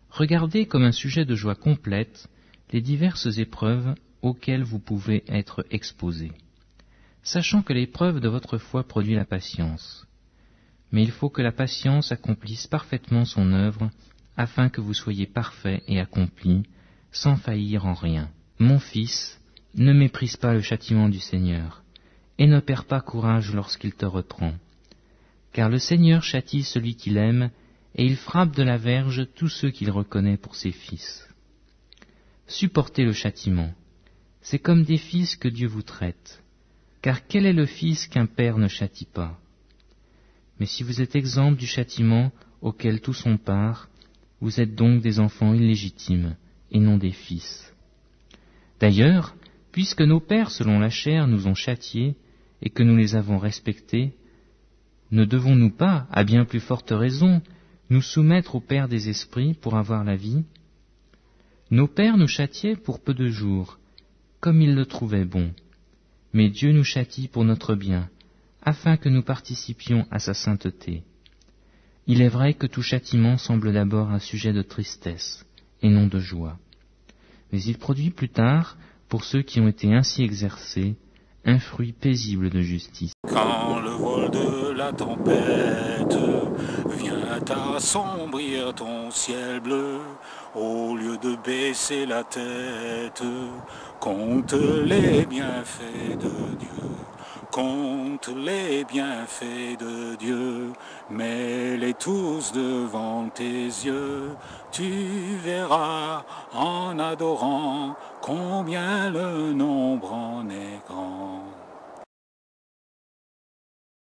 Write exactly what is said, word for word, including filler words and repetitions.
Regardez comme un sujet de joie complète les diverses épreuves auxquelles vous pouvez être exposés, sachant que l'épreuve de votre foi produit la patience. Mais il faut que la patience accomplisse parfaitement son œuvre, afin que vous soyez parfaits et accomplis, sans faillir en rien. Mon fils, ne méprise pas le châtiment du Seigneur, et ne perds pas courage lorsqu'il te reprend. Car le Seigneur châtie celui qu'il aime, et il frappe de la verge tous ceux qu'il reconnaît pour ses fils. Supportez le châtiment. C'est comme des fils que Dieu vous traite. Car quel est le fils qu'un père ne châtie pas? Mais si vous êtes exempts du châtiment auquel tous ont part, vous êtes donc des enfants illégitimes, et non des fils. D'ailleurs, puisque nos pères selon la chair nous ont châtiés, et que nous les avons respectés, ne devons-nous pas, à bien plus forte raison, nous soumettre au Père des esprits pour avoir la vie? Nos pères nous châtiaient pour peu de jours, comme ils le trouvaient bon. Mais Dieu nous châtie pour notre bien, afin que nous participions à sa sainteté. Il est vrai que tout châtiment semble d'abord un sujet de tristesse, et non de joie. Mais il produit plus tard, pour ceux qui ont été ainsi exercés, un fruit paisible de justice. Quand le vol de la tempête vient assombrir ton ciel bleu, au lieu de baisser la tête, compte les bienfaits de Dieu. Compte les bienfaits de Dieu, mets-les tous devant tes yeux. Tu verras en adorant combien le nombre en est grand.